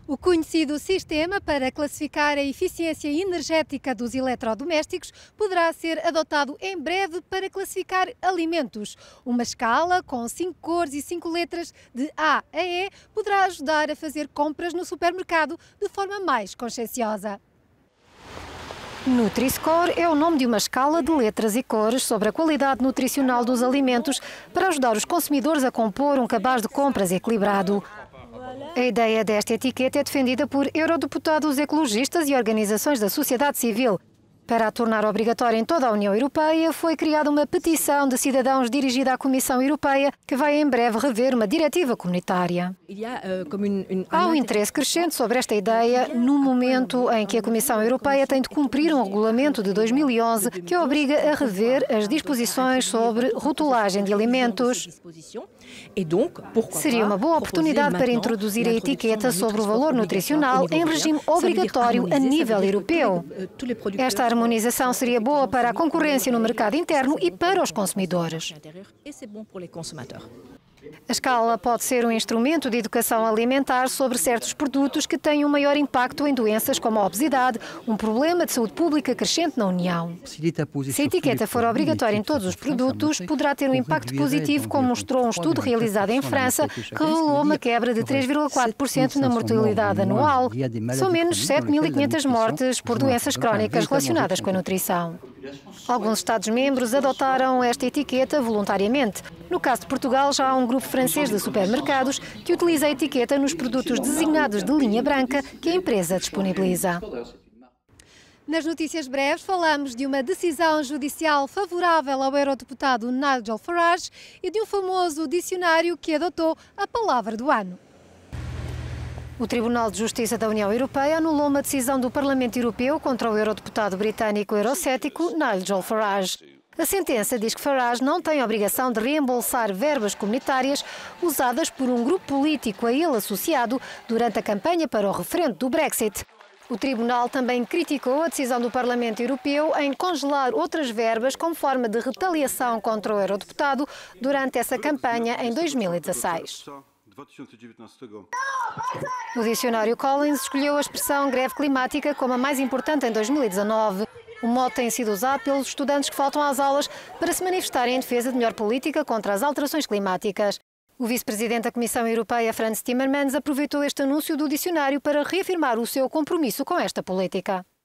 O conhecido sistema para classificar a eficiência energética dos eletrodomésticos poderá ser adotado em breve para classificar alimentos. Uma escala com 5 cores e 5 letras de A a E poderá ajudar a fazer compras no supermercado de forma mais conscienciosa. Nutri-Score é o nome de uma escala de letras e cores sobre a qualidade nutricional dos alimentos para ajudar os consumidores a compor um cabaz de compras equilibrado. A ideia desta etiqueta é defendida por eurodeputados ecologistas e organizações da sociedade civil. Para a tornar obrigatória em toda a União Europeia, foi criada uma petição de cidadãos dirigida à Comissão Europeia, que vai em breve rever uma diretiva comunitária. Há um interesse crescente sobre esta ideia no momento em que a Comissão Europeia tem de cumprir um regulamento de 2011 que obriga a rever as disposições sobre rotulagem de alimentos. Seria uma boa oportunidade para introduzir a etiqueta sobre o valor nutricional em regime obrigatório a nível europeu. Esta harmonização seria boa para a concorrência no mercado interno e para os consumidores. A escala pode ser um instrumento de educação alimentar sobre certos produtos que têm um maior impacto em doenças como a obesidade, um problema de saúde pública crescente na União. Se a etiqueta for obrigatória em todos os produtos, poderá ter um impacto positivo, como mostrou um estudo realizado em França, que revelou uma quebra de 3,4% na mortalidade anual. São menos 7.500 mortes por doenças crónicas relacionadas com a nutrição. Alguns Estados-membros adotaram esta etiqueta voluntariamente. No caso de Portugal, já há um grupo francês de supermercados que utiliza a etiqueta nos produtos designados de linha branca que a empresa disponibiliza. Nas notícias breves, falamos de uma decisão judicial favorável ao eurodeputado Nigel Farage e de um famoso dicionário que adotou a palavra do ano. O Tribunal de Justiça da União Europeia anulou uma decisão do Parlamento Europeu contra o eurodeputado britânico eurocético Nigel Farage. A sentença diz que Farage não tem a obrigação de reembolsar verbas comunitárias usadas por um grupo político a ele associado durante a campanha para o referendo do Brexit. O Tribunal também criticou a decisão do Parlamento Europeu em congelar outras verbas como forma de retaliação contra o eurodeputado durante essa campanha em 2016. O dicionário Collins escolheu a expressão greve climática como a mais importante em 2019. O mote tem sido usado pelos estudantes que faltam às aulas para se manifestarem em defesa de melhor política contra as alterações climáticas. O vice-presidente da Comissão Europeia, Frans Timmermans, aproveitou este anúncio do dicionário para reafirmar o seu compromisso com esta política.